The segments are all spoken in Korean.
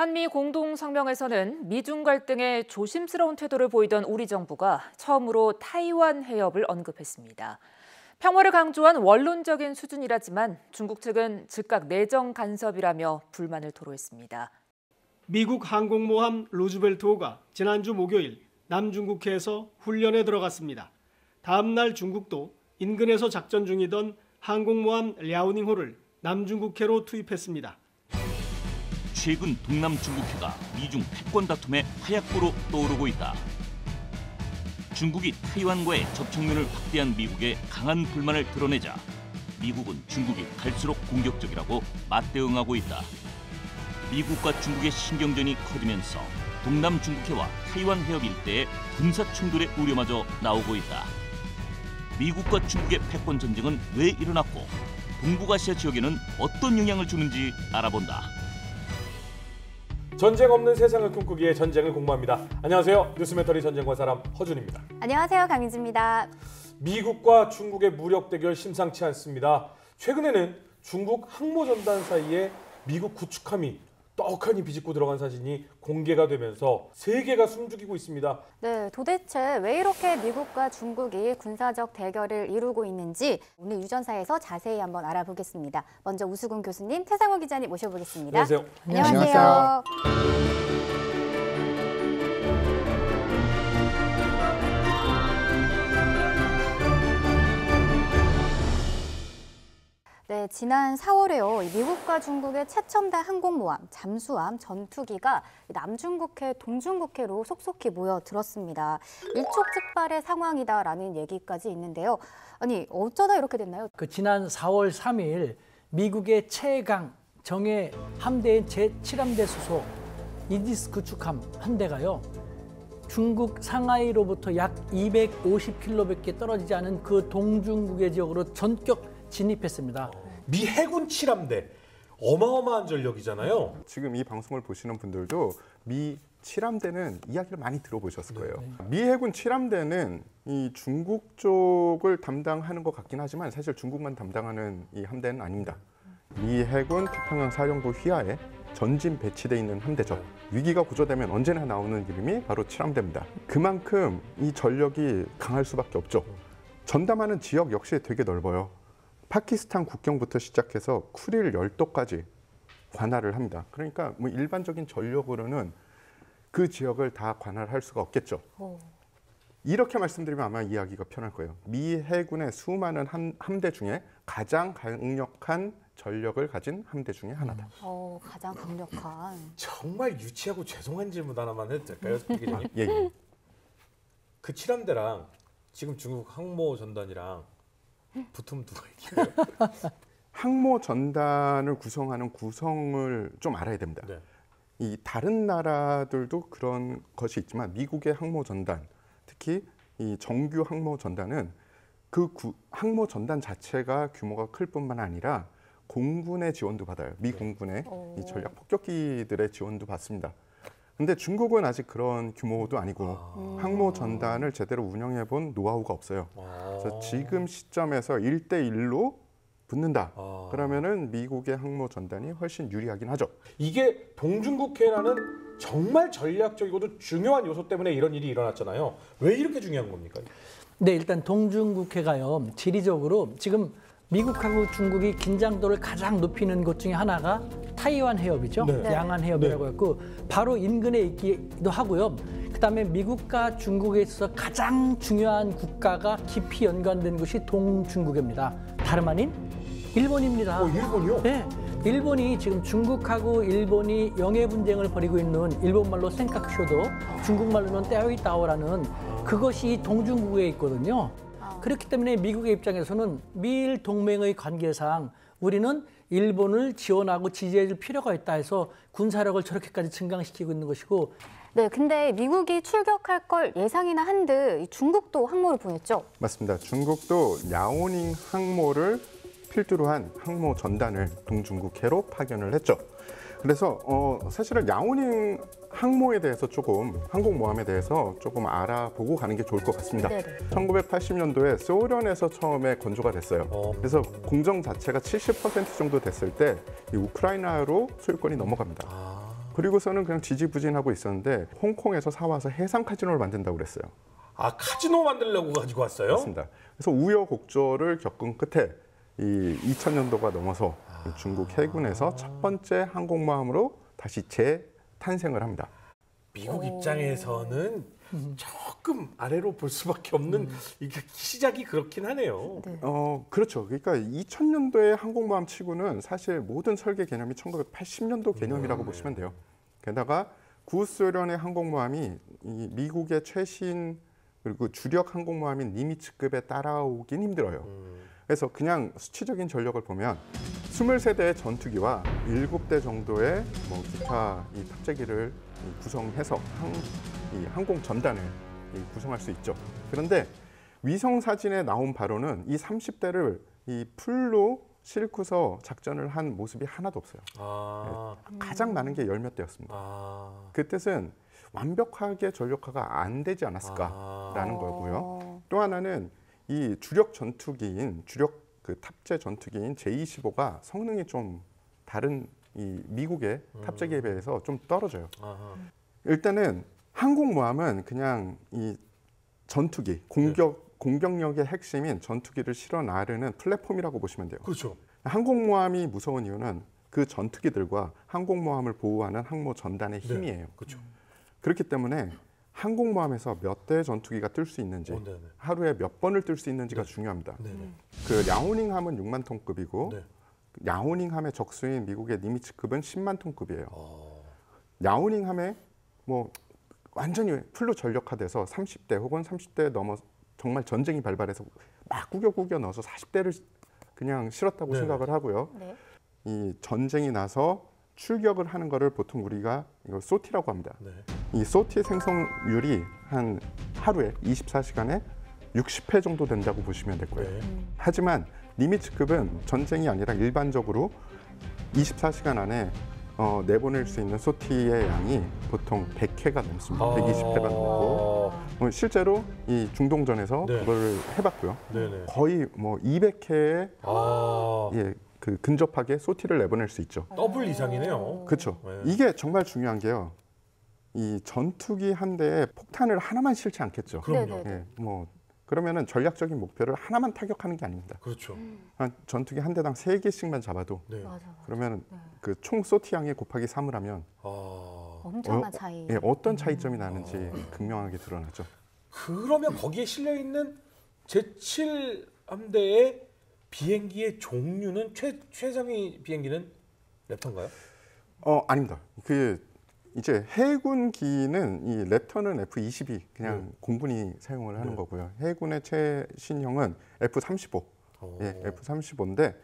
한미 공동성명에서는 미중 갈등에 조심스러운 태도를 보이던 우리 정부가 처음으로 타이완 해협을 언급했습니다. 평화를 강조한 원론적인 수준이라지만 중국 측은 즉각 내정 간섭이라며 불만을 토로했습니다. 미국 항공모함 루즈벨트호가 지난주 목요일 남중국해에서 훈련에 들어갔습니다. 다음 날 중국도 인근에서 작전 중이던 항공모함 랴오닝호를 남중국해로 투입했습니다. 최근 동남 중국해가 미중 패권 다툼의 화약고로 떠오르고 있다. 중국이 타이완과의 접촉면을 확대한 미국에 강한 불만을 드러내자 미국은 중국이 갈수록 공격적이라고 맞대응하고 있다. 미국과 중국의 신경전이 커지면서 동남 중국해와 타이완 해협 일대의 군사 충돌의 우려마저 나오고 있다. 미국과 중국의 패권 전쟁은 왜 일어났고 동북아시아 지역에는 어떤 영향을 주는지 알아본다. 전쟁 없는 세상을 꿈꾸기에 전쟁을 공부합니다. 안녕하세요. 뉴스멘터리 전쟁과 사람 허준입니다. 안녕하세요. 강민지입니다. 미국과 중국의 무력 대결 심상치 않습니다. 최근에는 중국 항모전단 사이에 미국 구축함이 떡하니 비집고 들어간 사진이 공개가 되면서 세계가 숨죽이고 있습니다. 네, 도대체 왜 이렇게 미국과 중국이 군사적 대결을 이루고 있는지 오늘 유전사에서 자세히 한번 알아보겠습니다. 먼저 우수근 교수님, 태상호 기자님 모셔보겠습니다. 안녕하세요. 안녕하세요. 네, 지난 4월에요. 미국과 중국의 최첨단 항공모함, 잠수함, 전투기가 남중국해, 동중국해로 속속히 모여들었습니다. 일촉즉발의 상황이다라는 얘기까지 있는데요. 아니, 어쩌다 이렇게 됐나요? 지난 4월 3일 미국의 최강 정예 함대인 제7함대 수소 이지스 구축함 한 대가요. 중국 상하이로부터 약 250km밖에 떨어지지 않은 그 동중국해 지역으로 전격 진입했습니다. 미 해군 7함대 어마어마한 전력이잖아요. 지금 이 방송을 보시는 분들도 미 7함대는 이야기를 많이 들어보셨을 거예요. 미 해군 7함대는 이 중국 쪽을 담당하는 것 같긴 하지만 사실 중국만 담당하는 이 함대는 아닙니다. 미 해군 태평양 사령부 휘하에 전진 배치돼 있는 함대죠. 위기가 고조되면 언제나 나오는 이름이 바로 7함대입니다. 그만큼 이 전력이 강할 수밖에 없죠. 전담하는 지역 역시 되게 넓어요. 파키스탄 국경부터 시작해서 쿠릴 열도까지 관할을 합니다. 그러니까 뭐 일반적인 전력으로는 그 지역을 다 관할할 수가 없겠죠. 이렇게 말씀드리면 아마 이해하기가 편할 거예요. 미 해군의 수많은 함대 중에 가장 강력한 전력을 가진 함대 중에 하나다. 가장 강력한. 정말 유치하고 죄송한 질문 하나만 해도 될까요, 기자님? 예. 그 7함대랑 지금 중국 항모 전단이랑 붙으면 누가 이겨요? 항모 전단을 구성하는 구성을 좀 알아야 됩니다. 네. 이 다른 나라들도 그런 것이 있지만 미국의 항모 전단, 특히 이 정규 항모 전단은 그 항모 전단 자체가 규모가 클 뿐만 아니라 공군의 지원도 받아요. 미 공군의 이 전략 폭격기들의 지원도 받습니다. 근데 중국은 아직 그런 규모도 아니고 항모 전단을 제대로 운영해 본 노하우가 없어요. 그래서 지금 시점에서 1대1로 붙는다. 그러면은 미국의 항모 전단이 훨씬 유리하긴 하죠. 이게 동중국해라는 정말 전략적이고도 중요한 요소 때문에 이런 일이 일어났잖아요. 왜 이렇게 중요한 겁니까? 네, 일단 동중국해가요. 지리적으로 지금 미국하고 중국이 긴장도를 가장 높이는 곳 중에 하나가 타이완 해협이죠. 네. 양안 해협이라고 했고 바로 인근에 있기도 하고요. 그다음에 미국과 중국에 있어서 가장 중요한 국가가 깊이 연관된 곳이 동중국해입니다. 다름 아닌 일본입니다. 일본이요? 네. 일본이 지금 중국하고 일본이 영해 분쟁을 벌이고 있는 일본말로 센카쿠쇼도 중국말로는 떼오이따오라는 그것이 동중국해에 있거든요. 그렇기 때문에 미국의 입장에서는 미일 동맹의 관계상 우리는 일본을 지원하고 지지해 줄 필요가 있다 해서 군사력을 저렇게까지 증강시키고 있는 것이고. 네, 근데 미국이 출격할 걸 예상이나 한 듯 중국도 항모를 보냈죠? 맞습니다. 중국도 야오닝 항모를 필두로 한 항모 전단을 동중국해로 파견을 했죠. 그래서 사실은 야오닝 항모에 대해서 조금 항공모함에 대해서 조금 알아보고 가는 게 좋을 것 같습니다. 네네. 1980년도에 소련에서 처음에 건조가 됐어요. 그래서 공정 자체가 70% 정도 됐을 때 이 우크라이나로 소유권이 넘어갑니다. 그리고서는 그냥 지지부진하고 있었는데 홍콩에서 사와서 해상 카지노를 만든다고 그랬어요. 아, 카지노 만들려고 가지고 왔어요? 맞습니다. 그래서 우여곡절을 겪은 끝에 이 2000년도가 넘어서 중국 해군에서 첫 번째 항공모함으로 다시 재탄생을 합니다. 미국 입장에서는 조금 아래로 볼 수밖에 없는 이게 시작이 그렇긴 하네요. 네. 그렇죠. 그러니까 2000년도의 항공모함 치고는 사실 모든 설계 개념이 1980년도 개념이라고 보시면 돼요. 게다가 구소련의 항공모함이 이 미국의 최신 그리고 주력 항공모함인 니미츠급에 따라오긴 힘들어요. 그래서 그냥 수치적인 전력을 보면 23대의 전투기와 7대 정도의 뭐 기타 이 탑재기를 구성해서 이 항공 전단을 구성할 수 있죠. 그런데 위성 사진에 나온 바로는 이 30대를 이 풀로 싣고서 작전을 한 모습이 하나도 없어요. 가장 많은 게 10몇 대였습니다. 그 뜻은 완벽하게 전력화가 안 되지 않았을까라는 거고요. 또 하나는 이 주력 전투기인 그 탑재 전투기인 J-25가 성능이 좀 다른 이 미국의 탑재기에 비해서 좀 떨어져요. 일단은 항공모함은 그냥 이 전투기 공격력의 핵심인 전투기를 실어 나르는 플랫폼이라고 보시면 돼요. 그렇죠. 항공모함이 무서운 이유는 그 전투기들과 항공모함을 보호하는 항모 전단의 힘이에요. 그렇죠. 그렇기 때문에 항공모함에서 몇 대의 전투기가 뜰 수 있는지, 하루에 몇 번을 뜰 수 있는지가 중요합니다. 그 야오닝함은 6만 톤급이고 야오닝함의 적수인 미국의 니미츠급은 10만 톤급이에요. 야오닝함에 뭐 완전히 풀로 전력화돼서 30대 혹은 30대 넘어 정말 전쟁이 발발해서 막 구겨 넣어서 40대를 그냥 실었다고 생각을 하고요. 이 전쟁이 나서 출격을 하는 거를 보통 우리가 이걸 소티라고 합니다. 이 소티의 생성률이 한 하루에 24시간에 60회 정도 된다고 보시면 될 거예요. 하지만 니미츠급은 전쟁이 아니라 일반적으로 24시간 안에 내보낼 수 있는 소티의 양이 보통 100회가 넘습니다. 120회가 넘고 실제로 이 중동전에서 그걸 해봤고요. 거의 뭐 200회에 그 근접하게 소티를 내보낼 수 있죠. 더블 이상이네요. 그렇죠. 이게 정말 중요한 게요. 이 전투기 한 대에 폭탄을 하나만 실지 않겠죠. 그럼요. 뭐 그러면은 전략적인 목표를 하나만 타격하는 게 아닙니다. 그렇죠. 전투기 한 대당 3개씩만 잡아도 그러면 그 총 소티 양의 곱하기 3을 하면 엄청난 차이. 어떤 차이점이 나는지 극명하게 드러나죠. 그러면 거기에 실려 있는 제7 함대의 비행기의 종류는 최상위 비행기는 랩터인가요? 아닙니다. 그 이제 해군기는 이 랩터는 F-22 그냥 공군이 사용을 하는 거고요. 해군의 최신형은 F-35. F-35인데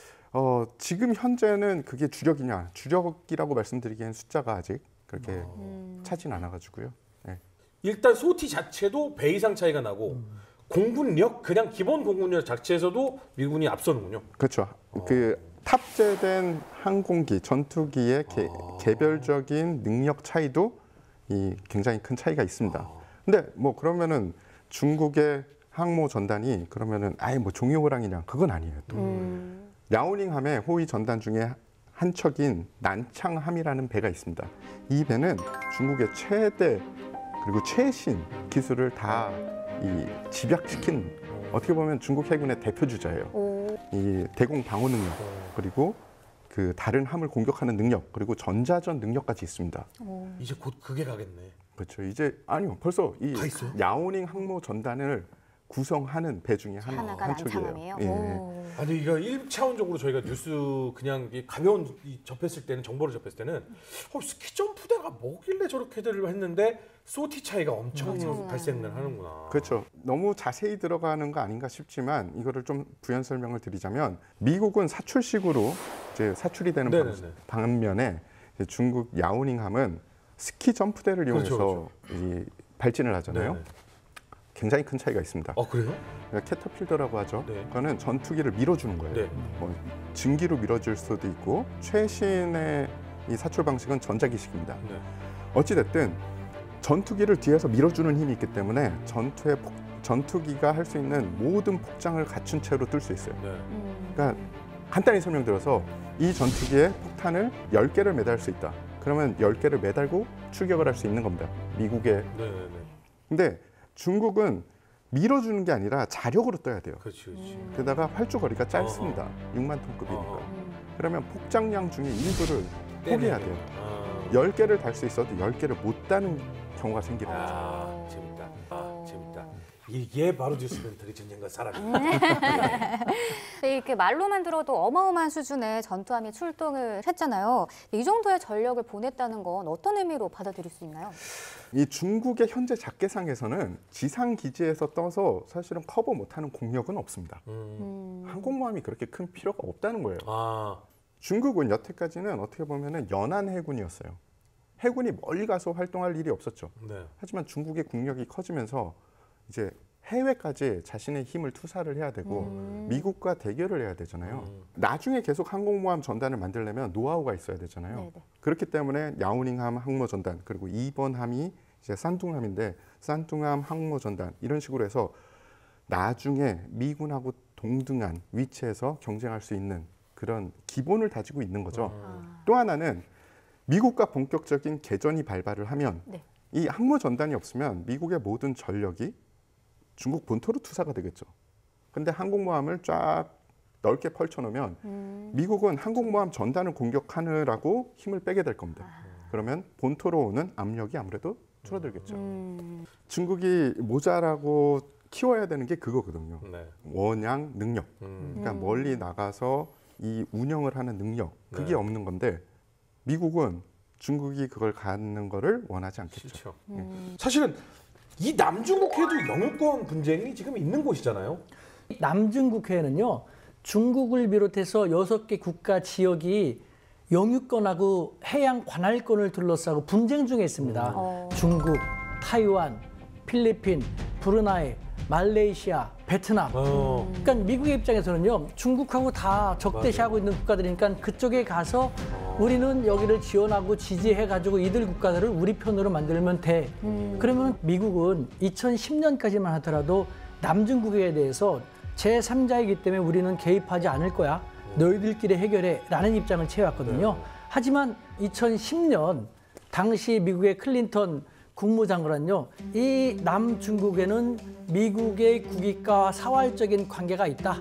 지금 현재는 그게 주력이냐? 주력이라고 말씀드리기엔 숫자가 아직 그렇게 차진 않아가지고요. 일단 소티 자체도 배 이상 차이가 나고 공군력, 그냥 기본 공군력 자체에서도 미군이 앞서는군요. 그렇죠. 그 탑재된 항공기, 전투기의 개별적인 능력 차이도 굉장히 큰 차이가 있습니다. 근데 뭐 그러면은 중국의 항모 전단이 그러면은 아예 뭐 종이호랑이냐? 그건 아니에요. 또 야오닝함의 호위 전단 중에 한 척인 난창함이라는 배가 있습니다. 이 배는 중국의 최대 그리고 최신 기술을 다 집약시킨 어떻게 보면 중국 해군의 대표 주자예요. 이 대공 방어 능력 그리고 그 다른 함을 공격하는 능력 그리고 전자전 능력까지 있습니다. 이제 곧 그게 가겠네. 그렇죠. 이제 아니요 벌써 이 다 있어요? 야오닝 항모 전단을 구성하는 배 중에 하나가 한 척이에요. 난창함이에요. 아니 이거 1차원적으로 저희가 뉴스 그냥 가벼운 접했을 때는 정보를 접했을 때는 스키 점프대가 뭐길래 저렇게들 했는데 소티 차이가 엄청 발생을 하는구나. 그렇죠. 너무 자세히 들어가는 거 아닌가 싶지만 이거를 좀 부연 설명을 드리자면 미국은 사출식으로 이제 사출이 되는 반면에 중국 야오닝함은 스키 점프대를 이용해서 이 발진을 하잖아요. 굉장히 큰 차이가 있습니다. 그래요? 캐터필더라고 하죠. 그거는 전투기를 밀어주는 거예요. 뭐 증기로 밀어줄 수도 있고 최신의 이 사출 방식은 전자기식입니다. 어찌 됐든 전투기를 뒤에서 밀어주는 힘이 있기 때문에 전투기가 할 수 있는 모든 폭장을 갖춘 채로 뜰 수 있어요. 그러니까 간단히 설명드려서 이 전투기에 폭탄을 10개를 매달 수 있다. 그러면 10개를 매달고 출격을 할 수 있는 겁니다. 미국의. 네네네. 근데 중국은 밀어주는 게 아니라 자력으로 떠야 돼요. 그렇지, 그렇지. 게다가 활주 거리가 짧습니다. 6만 톤급이니까. 그러면 폭장량 중에 일부를 포기해야 돼요. 10개를 달 수 있어도 10개를 못 다는 경우가 생기는 거죠. 재밌다. 재밌다. 이게 바로 뉴스멘터리 전쟁과 사람이에요. 이렇게 말로만 들어도 어마어마한 수준의 전투함이 출동을 했잖아요. 이 정도의 전력을 보냈다는 건 어떤 의미로 받아들일 수 있나요? 이 중국의 현재 작계상에서는 지상 기지에서 떠서 사실은 커버 못하는 공력은 없습니다. 항공모함이 그렇게 큰 필요가 없다는 거예요. 중국은 여태까지는 어떻게 보면은 연안 해군이었어요. 해군이 멀리 가서 활동할 일이 없었죠. 네. 하지만 중국의 국력이 커지면서 이제 해외까지 자신의 힘을 투사를 해야 되고 미국과 대결을 해야 되잖아요. 나중에 계속 항공모함 전단을 만들려면 노하우가 있어야 되잖아요. 네네. 그렇기 때문에 야오닝함 항모 전단 그리고 2번 함이 이제 산둥함인데 산둥함 항모 전단 이런 식으로 해서 나중에 미군하고 동등한 위치에서 경쟁할 수 있는 그런 기본을 다지고 있는 거죠. 또 하나는 미국과 본격적인 개전이 발발을 하면 네. 이 항모 전단이 없으면 미국의 모든 전력이 중국 본토로 투사가 되겠죠. 근데 항공모함을 쫙 넓게 펼쳐놓으면 미국은 항공모함 전단을 공격하느라고 힘을 빼게 될 겁니다. 그러면 본토로 오는 압력이 아무래도 줄어들겠죠. 중국이 모자라고 키워야 되는 게 그거거든요. 네. 원양 능력. 그러니까 멀리 나가서 이 운영을 하는 능력. 그게 네. 없는 건데 미국은 중국이 그걸 갖는 거를 원하지 않겠죠. 싫죠. 사실은 이 남중국해도 영유권 분쟁이 지금 있는 곳이잖아요. 남중국해에는요, 중국을 비롯해서 6개 국가 지역이 영유권하고 해양 관할권을 둘러싸고 분쟁 중에 있습니다. 중국, 타이완, 필리핀, 브루나이, 말레이시아, 베트남. 그러니까 미국의 입장에서는요, 중국하고 다 적대시하고 있는 국가들이니까 그쪽에 가서 우리는 여기를 지원하고 지지해가지고 이들 국가들을 우리 편으로 만들면 돼. 그러면 미국은 2010년까지만 하더라도 남중국해에 대해서 제3자이기 때문에 우리는 개입하지 않을 거야. 너희들끼리 해결해. 라는 입장을 취해왔거든요. 하지만 2010년 당시 미국의 클린턴 국무장관은요, 이 남중국에는 미국의 국익과 사활적인 관계가 있다.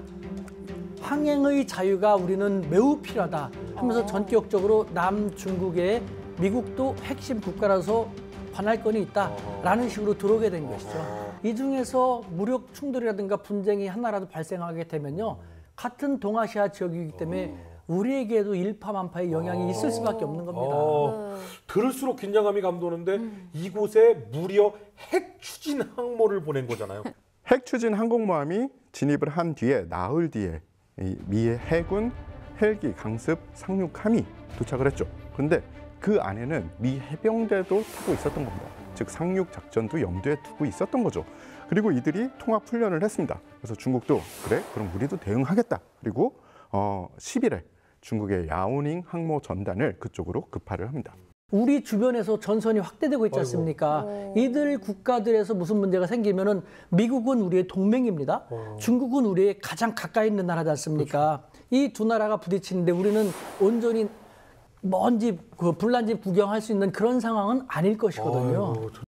항행의 자유가 우리는 매우 필요하다 하면서 전격적으로 남중국에 미국도 핵심 국가라서 관할권이 있다라는 식으로 들어오게 된 것이죠. 이 중에서 무력 충돌이라든가 분쟁이 하나라도 발생하게 되면요, 같은 동아시아 지역이기 때문에 우리에게도 일파만파의 영향이 있을 수밖에 없는 겁니다. 들을수록 긴장감이 감도는데 이곳에 무려 핵 추진 항모를 보낸 거잖아요. 핵 추진 항공모함이 진입을 한 뒤에 나흘 뒤에 이 미의 해군 헬기 강습 상륙함이 도착을 했죠. 그런데 그 안에는 미 해병대도 타고 있었던 겁니다. 즉 상륙 작전도 염두에 두고 있었던 거죠. 그리고 이들이 통합 훈련을 했습니다. 그래서 중국도 그래? 그럼 우리도 대응하겠다. 그리고 10일에 중국의 야오닝 항모 전단을 그쪽으로 급파를 합니다. 우리 주변에서 전선이 확대되고 있지 않습니까? 이들 국가들에서 무슨 문제가 생기면은 미국은 우리의 동맹입니다. 중국은 우리의 가장 가까이 있는 나라지 않습니까? 그렇죠. 이 두 나라가 부딪히는데 우리는 온전히 먼 집, 불난 집 구경할 수 있는 그런 상황은 아닐 것이거든요.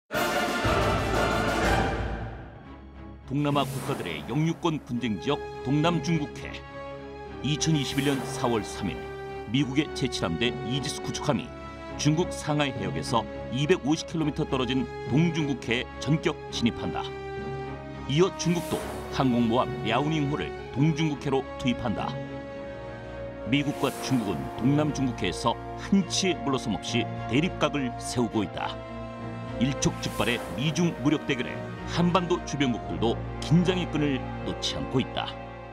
동남아 국가들의 영유권 분쟁 지역 동남중국해. 2021년 4월 3일 미국의 제7함대 이지스 구축함이 중국 상하이 해역에서 250km 떨어진 동중국해에 전격 진입한다. 이어 중국도 항공모함 야오닝호를 동중국해로 투입한다. 미국과 중국은 동남중국해에서 한치의 물러섬 없이 대립각을 세우고 있다. 일촉즉발의 미중 무력 대결에 한반도 주변국들도 긴장의 끈을 놓지 않고 있다.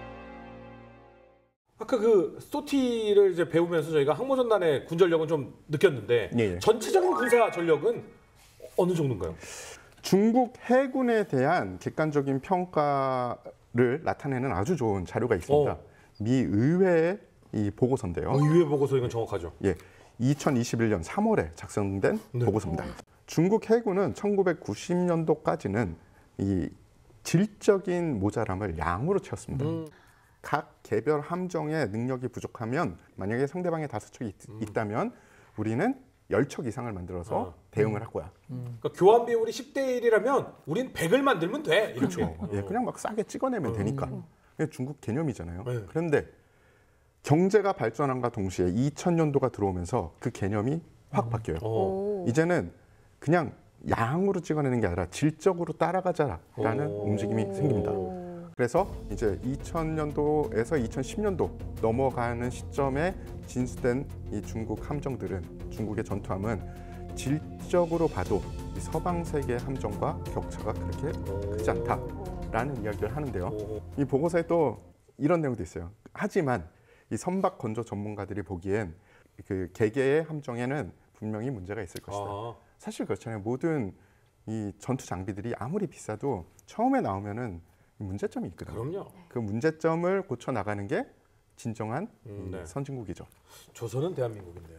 아까 그 소티를 이제 배우면서 저희가 항모전단의 군전력은 좀 느꼈는데 예. 전체적인 군사 전력은 어느 정도인가요? 중국 해군에 대한 객관적인 평가를 나타내는 아주 좋은 자료가 있습니다. 미 의회의 이 보고서인데요. 의회 보고서 이건 정확하죠. 예, 2021년 3월에 작성된 보고서입니다. 중국 해군은 1990년도까지는 이 질적인 모자람을 양으로 채웠습니다. 각 개별 함정의 능력이 부족하면 만약에 상대방의 5척이 있다면 우리는 10척 이상을 만들어서 대응을 할 거야. 그러니까 교환 비율이 10대 1이라면 우린 100을 만들면 돼. 이렇게. 그렇죠. 예, 그냥 막 싸게 찍어내면 되니까. 그게 중국 개념이잖아요. 네. 그런데 경제가 발전함과 동시에 2000년도가 들어오면서 그 개념이 확 바뀌어요. 이제는 그냥 양으로 찍어내는 게 아니라 질적으로 따라가자라는 움직임이 생깁니다. 그래서 이제 2000년도에서 2010년도 넘어가는 시점에 진수된 이 중국 함정들은, 중국의 전투함은 질적으로 봐도 이 서방 세계의 함정과 격차가 그렇게 크지 않다라는 이야기를 하는데요. 이 보고서에 또 이런 내용도 있어요. 하지만 이 선박 건조 전문가들이 보기엔 그 개개의 함정에는 분명히 문제가 있을 것이다. 사실 그렇잖아요. 모든 이 전투 장비들이 아무리 비싸도 처음에 나오면은 문제점이 있거든요. 그럼요. 그 문제점을 고쳐 나가는 게 진정한 네. 선진국이죠. 조선은 대한민국인데요.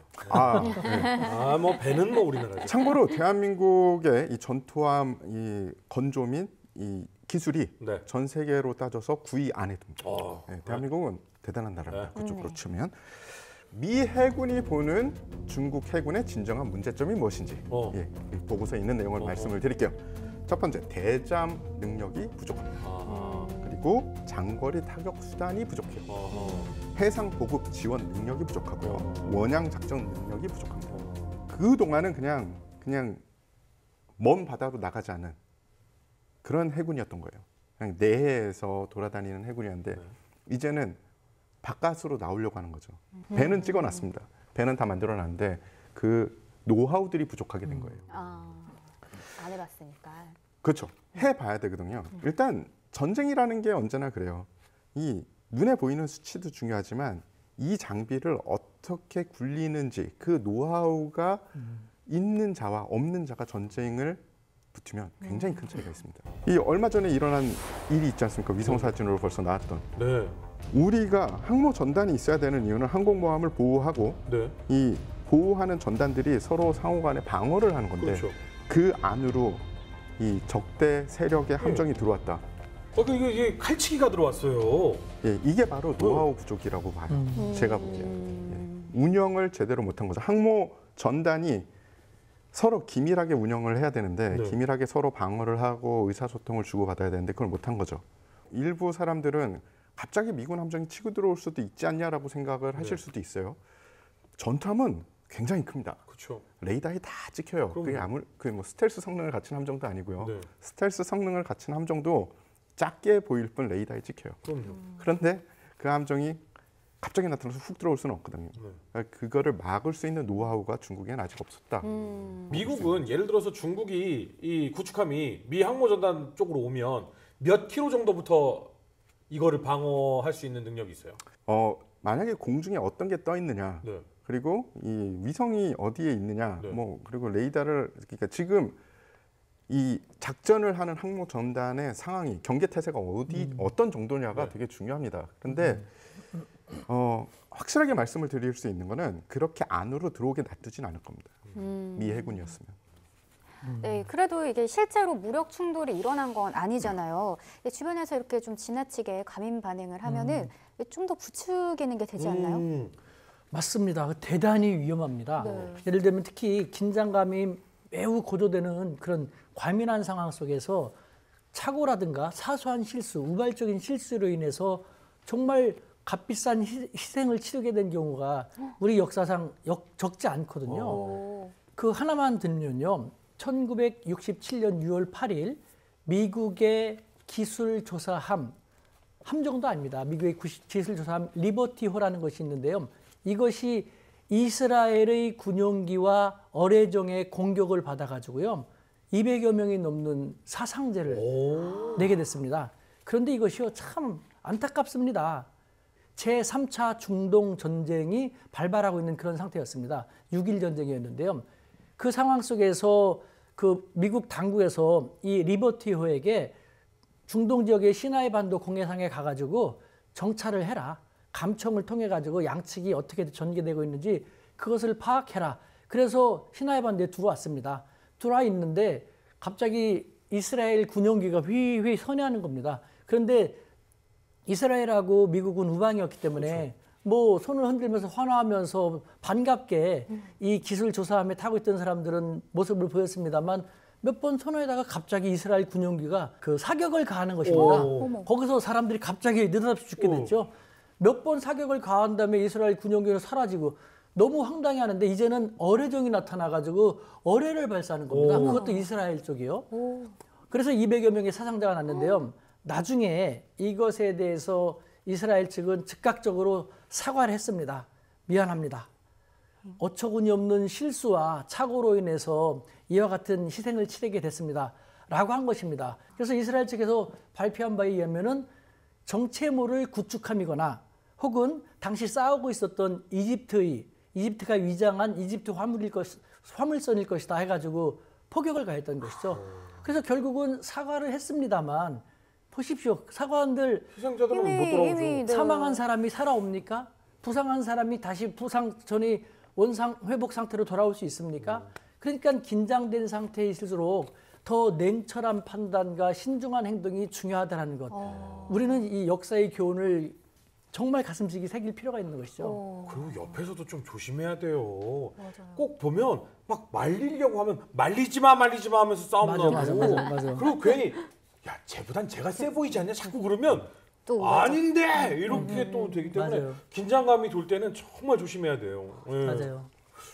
네. 뭐 배는 뭐 우리나라죠. 참고로 대한민국의 이 전투함 이 건조 및 이 기술이 네. 전 세계로 따져서 9위 안에 듭니다. 네. 대한민국은 대단한 나라입니다. 네. 그쪽으로 치면. 미 해군이 보는 중국 해군의 진정한 문제점이 무엇인지 이 보고서에 있는 내용을 말씀을 드릴게요. 첫 번째, 대잠 능력이 부족합니다. 그리고 장거리 타격 수단이 부족해요. 해상 보급 지원 능력이 부족하고요. 원양 작전 능력이 부족합니다. 그 동안은 그냥 먼 바다로 나가지 않은 그런 해군이었던 거예요. 그냥 내해에서 돌아다니는 해군이었는데 이제는 바깥으로 나오려고 하는 거죠. 배는 찍어놨습니다. 배는 다 만들어놨는데 그 노하우들이 부족하게 된 거예요. 안 해봤으니까. 그렇죠. 해봐야 되거든요. 일단 전쟁이라는 게 언제나 그래요. 이 눈에 보이는 수치도 중요하지만 이 장비를 어떻게 굴리는지 그 노하우가 있는 자와 없는 자가 전쟁을 붙으면 굉장히 큰 차이가 있습니다. 이 얼마 전에 일어난 일이 있지 않습니까? 위성 사진으로 벌써 나왔던. 네. 우리가 항모 전단이 있어야 되는 이유는 항공모함을 보호하고 네. 이 보호하는 전단들이 서로 상호간에 방어를 하는 건데 그렇죠. 그 안으로 이 적대 세력의 함정이 들어왔다. 이게 칼치기가 들어왔어요. 예, 이게 바로 노하우 부족이라고 봐요. 제가 보기에는. 운영을 제대로 못한 거죠. 항모 전단이 서로 기밀하게 운영을 해야 되는데 네. 기밀하게 서로 방어를 하고 의사소통을 주고받아야 되는데 그걸 못한 거죠. 일부 사람들은 갑자기 미군 함정이 치고 들어올 수도 있지 않냐라고 생각을 하실 수도 있어요. 전투함은 굉장히 큽니다. 그렇죠. 레이더에 다 찍혀요. 그게 뭐 스텔스 성능을 갖춘 함정도 아니고요. 네. 스텔스 성능을 갖춘 함정도 작게 보일 뿐 레이더에 찍혀요. 그럼요. 그런데 그 함정이 갑자기 나타나서 훅 들어올 수는 없거든요. 그거를 막을 수 있는 노하우가 중국에는 아직 없었다. 미국은 예를 들어서 중국이 이 구축함이 미 항모전단 쪽으로 오면 몇 킬로 정도부터 이거를 방어할 수 있는 능력이 있어요? 만약에 공중에 어떤 게 떠 있느냐, 네. 그리고 이 위성이 어디에 있느냐, 네. 그리고 레이더를 그러니까 지금 이 작전을 하는 항모 전단의 상황이 경계 태세가 어떤 정도냐가 되게 중요합니다. 그런데 확실하게 말씀을 드릴 수 있는 거는 그렇게 안으로 들어오게 놔두진 않을 겁니다. 미 해군이었으면. 네, 그래도 이게 실제로 무력 충돌이 일어난 건 아니잖아요. 주변에서 이렇게 좀 지나치게 과민 반응을 하면은 좀 더 부추기는 게 되지 않나요? 맞습니다. 대단히 위험합니다. 네. 예를 들면 특히 긴장감이 매우 고조되는 그런 과민한 상황 속에서 착오라든가 사소한 실수, 우발적인 실수로 인해서 정말 값비싼 희생을 치르게 된 경우가 우리 역사상 적지 않거든요. 그 하나만 들면요. 1967년 6월 8일 미국의 기술조사함, 함정도 아닙니다. 미국의 기술조사함 리버티호라는 것이 있는데요. 이것이 이스라엘의 군용기와 어뢰정의 공격을 받아가지고요. 200여 명이 넘는 사상자를 내게 됐습니다. 그런데 이것이요 참 안타깝습니다. 제3차 중동 전쟁이 발발하고 있는 그런 상태였습니다. 6.1 전쟁이었는데요. 그 상황 속에서 그 미국 당국에서 이 리버티호에게 중동 지역의 시나이 반도 공해상에 가가지고 정찰을 해라. 감청을 통해 가지고 양측이 어떻게 전개되고 있는지 그것을 파악해라. 그래서 시나이 반도에 들어왔습니다. 들어와 있는데 갑자기 이스라엘 군용기가 휘휘 선회하는 겁니다. 그런데 이스라엘하고 미국은 우방이었기 때문에 뭐 손을 흔들면서 환호하면서 반갑게 이 기술 조사함에 타고 있던 사람들은 모습을 보였습니다만 몇 번 선호에다가 갑자기 이스라엘 군용기가 그 사격을 가하는 것입니다. 거기서 사람들이 갑자기 느닷없이 죽게 됐죠. 몇 번 사격을 가한 다음에 이스라엘 군용기가 사라지고 너무 황당해하는데 이제는 어뢰정이 나타나가지고 어뢰를 발사하는 겁니다. 그것도 이스라엘 쪽이요. 그래서 200여 명의 사상자가 났는데요. 나중에 이것에 대해서 이스라엘 측은 즉각적으로 사과를 했습니다. 미안합니다. 어처구니 없는 실수와 착오로 인해서 이와 같은 희생을 치르게 됐습니다. 라고 한 것입니다. 그래서 이스라엘 측에서 발표한 바에 의하면은 정체모를 구축함이거나 혹은 당시 싸우고 있었던 이집트가 위장한 이집트 화물선일 것이다 해가지고 포격을 가했던 것이죠. 그래서 결국은 사과를 했습니다만 보십시오. 사과한들 희생자들은 못 돌아오죠. 사망한 사람이 살아옵니까? 부상한 사람이 다시 부상 전이 원상 회복 상태로 돌아올 수 있습니까? 그러니까 긴장된 상태일수록 더 냉철한 판단과 신중한 행동이 중요하다는 것. 우리는 이 역사의 교훈을 정말 가슴속에 새길 필요가 있는 것이죠. 그리고 옆에서도 좀 조심해야 돼요. 맞아요. 꼭 보면 막 말리려고 하면 말리지 마 하면서 싸움 나고. 맞아. 그리고 괜히 야 쟤보단 쟤가 세 보이지 않냐 자꾸 그러면 또 아닌데 이렇게 또 되기 때문에 맞아요. 긴장감이 돌 때는 정말 조심해야 돼요. 예. 맞아요.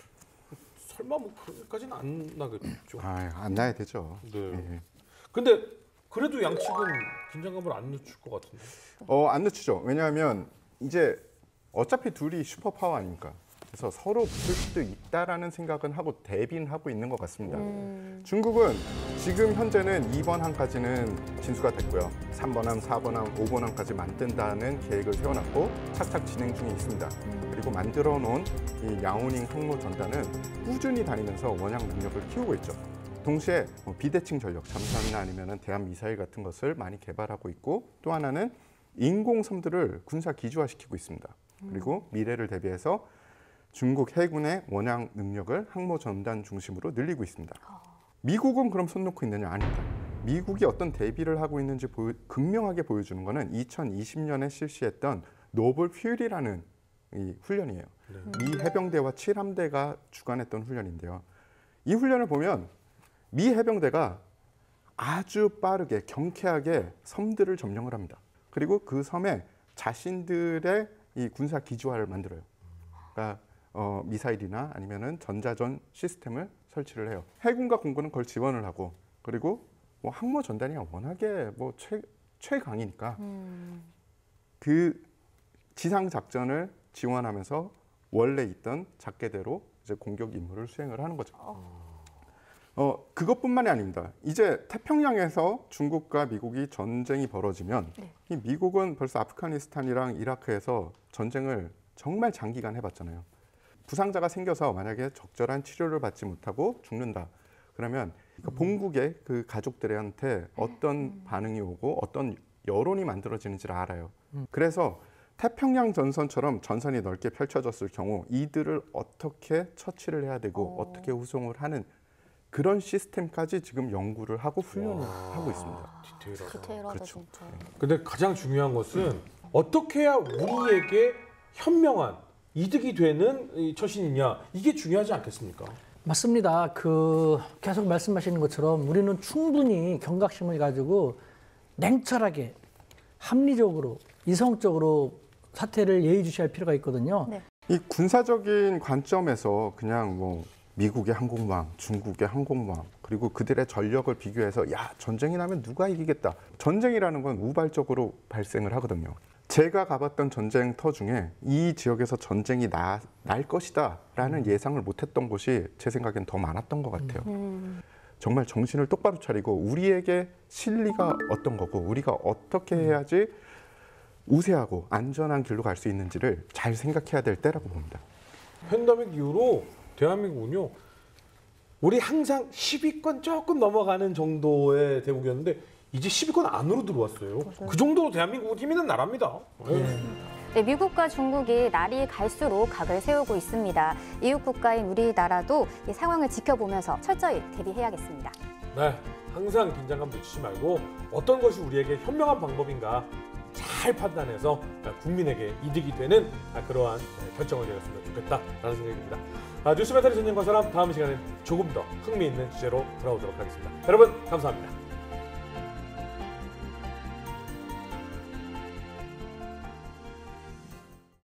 설마 뭐 그런까지는 안 나겠죠. 안 나야 되죠. 네. 예. 근데 그래도 양측은 긴장감을 안 늦출 것 같은데. 안 늦추죠. 왜냐하면 이제 어차피 둘이 슈퍼파워 아닙니까? 그래서 서로 붙을 수도 있다라는 생각은 하고 대비는 하고 있는 것 같습니다. 중국은 지금 현재는 2번 항까지는 진수가 됐고요. 3번 항, 4번 항, 5번 항까지 만든다는 계획을 세워놨고 착착 진행 중에 있습니다. 그리고 만들어 놓은 이 야오닝 항모 전단은 꾸준히 다니면서 원양 능력을 키우고 있죠. 동시에 비대칭 전력, 잠수함이나 아니면 대한 미사일 같은 것을 많이 개발하고 있고 또 하나는 인공섬들을 군사 기주화시키고 있습니다. 그리고 미래를 대비해서 중국 해군의 원양 능력을 항모 전단 중심으로 늘리고 있습니다. 미국은 그럼 손 놓고 있느냐? 아닙니다. 미국이 어떤 대비를 하고 있는지 극명하게 보여주는 것은 2020년에 실시했던 노블 퓨리라는 이 훈련이에요. 미 해병대와 7함대가 주관했던 훈련인데요. 이 훈련을 보면 미 해병대가 아주 빠르게 경쾌하게 섬들을 점령을 합니다. 그리고 그 섬에 자신들의 이 군사 기지화를 만들어요. 그러니까 미사일이나 아니면은 전자전 시스템을 설치를 해요. 해군과 공군은 그걸 지원을 하고 그리고 뭐 항모 전단이 워낙에 뭐 최강이니까 그 지상 작전을 지원하면서 원래 있던 작계대로 이제 공격 임무를 수행을 하는 거죠. 그것뿐만이 아닙니다. 이제 태평양에서 중국과 미국이 전쟁이 벌어지면 이 미국은 벌써 아프가니스탄이랑 이라크에서 전쟁을 정말 장기간 해봤잖아요. 부상자가 생겨서 만약에 적절한 치료를 받지 못하고 죽는다. 그러면 본국의 그 가족들한테 어떤 반응이 오고 어떤 여론이 만들어지는지를 알아요. 그래서 태평양 전선처럼 전선이 넓게 펼쳐졌을 경우 이들을 어떻게 처치를 해야 되고 어떻게 후송을 하는 그런 시스템까지 지금 연구를 하고 훈련을 하고 있습니다. 디테일하다 그렇죠. 진짜. 근데 가장 중요한 것은 어떻게 해야 우리에게 현명한 이득이 되는 이 처신이냐 이게 중요하지 않겠습니까? 맞습니다. 계속 말씀하시는 것처럼 우리는 충분히 경각심을 가지고 냉철하게 합리적으로 이성적으로 사태를 예의주시할 필요가 있거든요. 네. 이 군사적인 관점에서 그냥 뭐 미국의 항공모함, 중국의 항공모함 그리고 그들의 전력을 비교해서 야 전쟁이 나면 누가 이기겠다. 전쟁이라는 건 우발적으로 발생을 하거든요. 제가 가봤던 전쟁터 중에 이 지역에서 전쟁이 날 것이다 라는 예상을 못했던 곳이 제 생각엔 더 많았던 것 같아요. 정말 정신을 똑바로 차리고 우리에게 실리가 어떤 거고 우리가 어떻게 해야지 우세하고 안전한 길로 갈 수 있는지를 잘 생각해야 될 때라고 봅니다. 팬데믹 이후로 대한민국은요. 우리 항상 10위권 조금 넘어가는 정도의 대국이었는데 이제 10위권 안으로 들어왔어요. 그 정도로 대한민국은 힘 있는 나라입니다. 네, 미국과 중국이 날이 갈수록 각을 세우고 있습니다. 이웃 국가인 우리나라도 이 상황을 지켜보면서 철저히 대비해야겠습니다. 네, 항상 긴장감 놓치지 말고 어떤 것이 우리에게 현명한 방법인가 잘 판단해서 국민에게 이득이 되는 그러한 결정을 내렸으면 좋겠다라는 생각이 듭니다. 뉴스 배터리 전쟁과 사람 다음 시간엔 조금 더 흥미있는 주제로 돌아오도록 하겠습니다. 여러분 감사합니다.